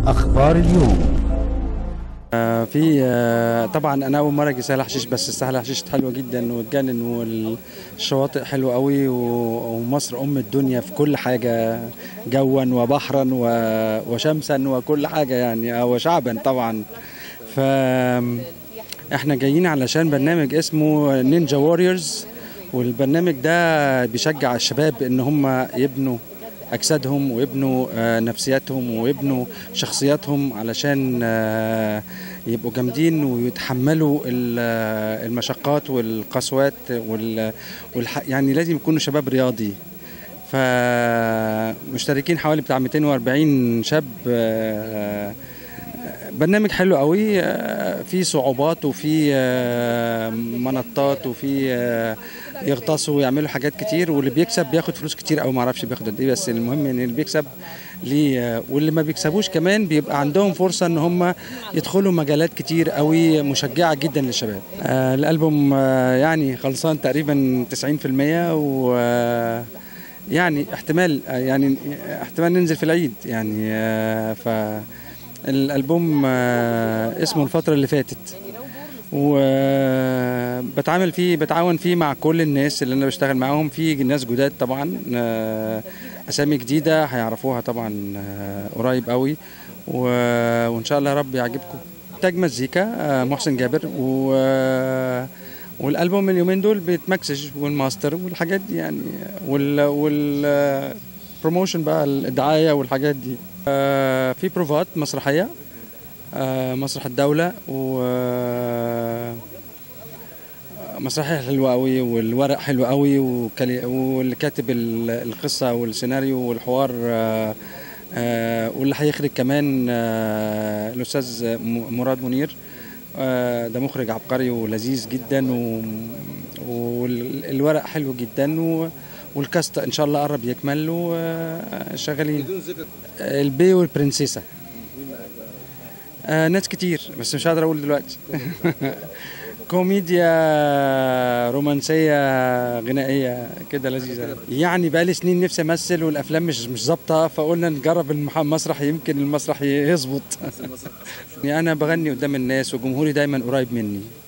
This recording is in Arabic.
أخبار اليوم. طبعا انا اول مره اجي سهل حشيش، بس سهل حشيش حلوه جدا وتجنن، والشواطئ حلوه قوي، ومصر ام الدنيا في كل حاجه، جوا وبحرا وشمسا وكل حاجه يعني، وشعبا طبعا. فاحنا جايين علشان برنامج اسمه نينجا ووريرز، والبرنامج ده بيشجع الشباب ان هم يبنوا أجسادهم ويبنوا نفسياتهم ويبنوا شخصياتهم علشان يبقوا جامدين ويتحملوا المشقات والقسوات يعني لازم يكونوا شباب رياضي. فمشتركين حوالي بتاع 240 شاب. برنامج حلو قوي، فيه صعوبات وفيه منطات وفيه يغطسوا ويعملوا حاجات كتير، واللي بيكسب بياخد فلوس كتير او ما اعرفش بياخد قد ايه، بس المهم ان اللي بيكسب ليه، واللي ما بيكسبوش كمان بيبقى عندهم فرصة ان هم يدخلوا مجالات كتير قوي مشجعة جدا للشباب. الالبوم يعني خلصان تقريبا 90%، و يعني احتمال ننزل في العيد يعني. فالالبوم اسمه الفترة اللي فاتت، بتعاون فيه مع كل الناس اللي انا بشتغل معاهم. في ناس جداد طبعا، اسامي جديده هيعرفوها طبعا قريب قوي، وان شاء الله يا رب يعجبكم. انتاج مزيكا محسن جابر، والالبوم اليومين دول بيتمكسج والماستر والحاجات دي يعني، بروموشن بقى، الدعايه والحاجات دي. في بروفات مسرحيه، مسرح الدولة، ومسرحية حلوة قوي، والورق حلو قوي، واللي كاتب القصة والسيناريو والحوار، واللي هيخرج كمان الأستاذ مراد منير. ده مخرج عبقري ولذيذ جدا، والورق حلو جدا، والكاست ان شاء الله قرب يكمل، وشغالين. البي والبرنسيسة. ناس كتير بس مش هقدر اقول دلوقتي. كوميديا رومانسيه غنائيه كده لذيذه يعني. بقالي سنين نفسي امثل والافلام مش ظابطه، فقلنا نجرب المسرح، يمكن المسرح يظبط. يعني انا بغني قدام الناس وجمهوري دايما قريب مني.